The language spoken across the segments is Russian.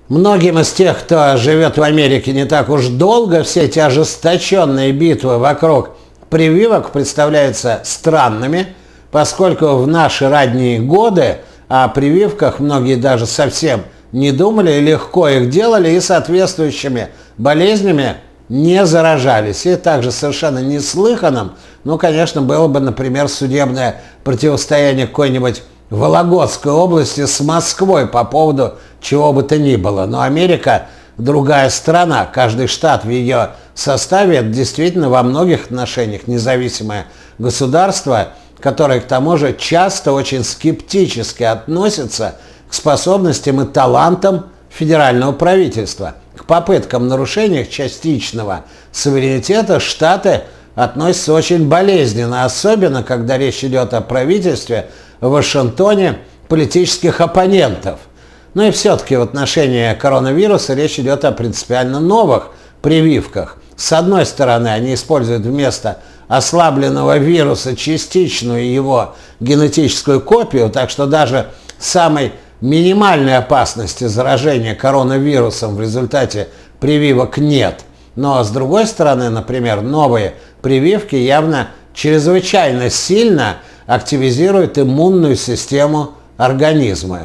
Многим из тех, кто живет в Америке не так уж долго, все эти ожесточенные битвы вокруг прививок представляются странными, поскольку в наши ранние годы о прививках многие даже совсем не думали, легко их делали и соответствующими болезнями не заражались. И также совершенно неслыханным, конечно, было бы, например, судебное противостояние какой-нибудь Вологодской области с Москвой по поводу чего бы то ни было. Но Америка другая страна, каждый штат в ее составе это действительно во многих отношениях независимое государство, которое к тому же часто очень скептически относится к способностям и талантам федерального правительства. К попыткам нарушения частичного суверенитета штаты относятся очень болезненно, особенно когда речь идет о правительстве в Вашингтоне политических оппонентов. И все-таки в отношении коронавируса речь идет о принципиально новых прививках. С одной стороны, они используют вместо ослабленного вируса частичную его генетическую копию, так что даже самой минимальной опасности заражения коронавирусом в результате прививок нет. Но с другой стороны, например, новые прививки явно чрезвычайно сильно активизируют иммунную систему организма.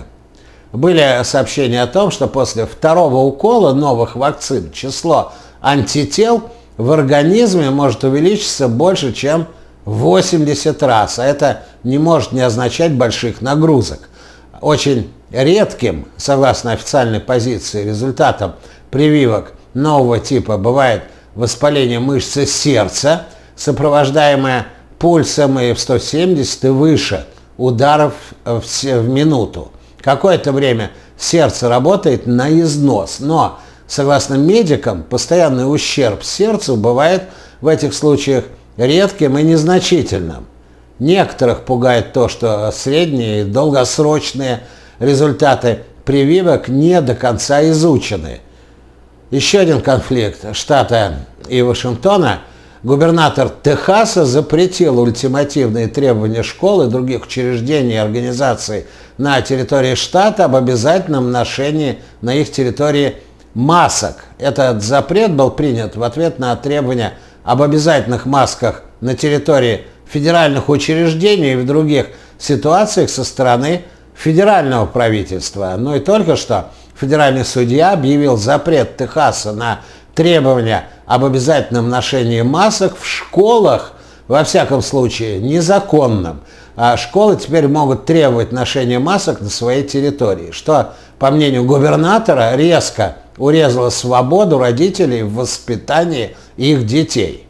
Были сообщения о том, что после второго укола новых вакцин число антител в организме может увеличиться больше, чем в 80 раз. А это не может не означать больших нагрузок. Очень редким, согласно официальной позиции, результатом прививок нового типа бывает воспаление мышцы сердца, сопровождаемое пульсом и в 170 и выше ударов в минуту. Какое-то время сердце работает на износ, но, согласно медикам, постоянный ущерб сердцу бывает в этих случаях редким и незначительным. Некоторых пугает то, что средние и долгосрочные результаты прививок не до конца изучены. Еще один конфликт штата и Вашингтона. Губернатор Техаса запретил ультимативные требования школ и других учреждений и организаций на территории штата об обязательном ношении на их территории масок. Этот запрет был принят в ответ на требования об обязательных масках на территории федеральных учреждений и в других ситуациях со стороны федерального правительства. И только что федеральный судья объявил запрет Техаса на требования об обязательном ношении масок в школах, во всяком случае, незаконным. А школы теперь могут требовать ношения масок на своей территории, что, по мнению губернатора, резко урезало свободу родителей в воспитании их детей.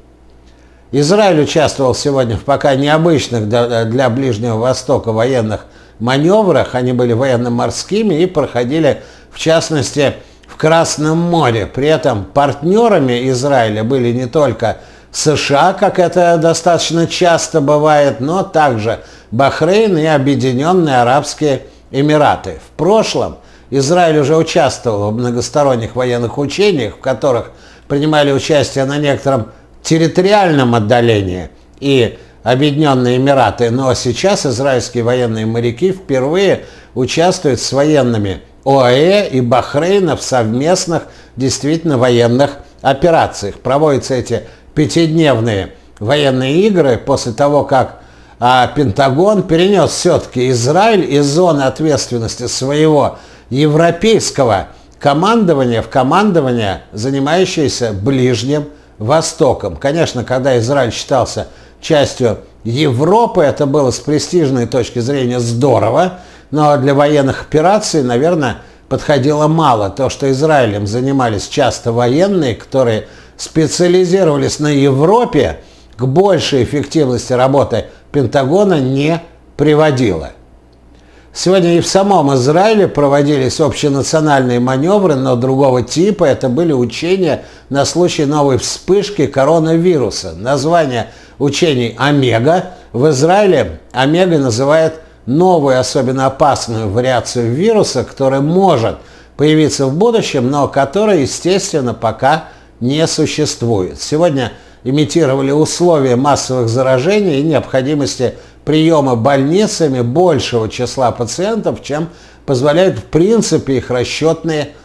Израиль участвовал сегодня в пока необычных для Ближнего Востока военных маневрах. Они были военно-морскими и проходили, в частности, в Красном море. При этом партнерами Израиля были не только США, как это достаточно часто бывает, но также Бахрейн и Объединенные Арабские Эмираты. В прошлом Израиль уже участвовал в многосторонних военных учениях, в которых принимали участие на некотором территориальном отдалении и Объединенные Эмираты, но сейчас израильские военные моряки впервые участвуют с военными ОАЭ и Бахрейна в совместных действительно военных операциях. Проводятся эти пятидневные военные игры после того, как Пентагон перенес все-таки Израиль из зоны ответственности своего европейского командования в командование, занимающееся Ближним Востоком. Конечно, когда Израиль считался частью Европы, это было с престижной точки зрения здорово, но для военных операций, наверное, подходило мало. То, что Израилем занимались часто военные, которые специализировались на Европе, к большей эффективности работы Пентагона не приводило. Сегодня и в самом Израиле проводились общенациональные маневры, но другого типа. Это были учения на случай новой вспышки коронавируса. Название учений «Омега». В Израиле «Омега» называют новую, особенно опасную вариацию вируса, которая может появиться в будущем, но которая, естественно, пока не существует. Сегодня имитировали условия массовых заражений и необходимости приема больницами большего числа пациентов, чем позволяют в принципе их расчетные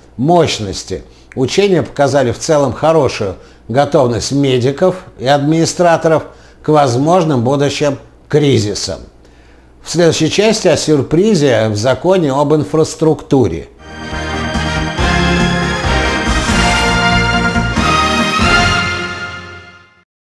мощности. Учения показали в целом хорошую готовность медиков и администраторов к возможным будущим кризисам. В следующей части о сюрпризе в законе об инфраструктуре.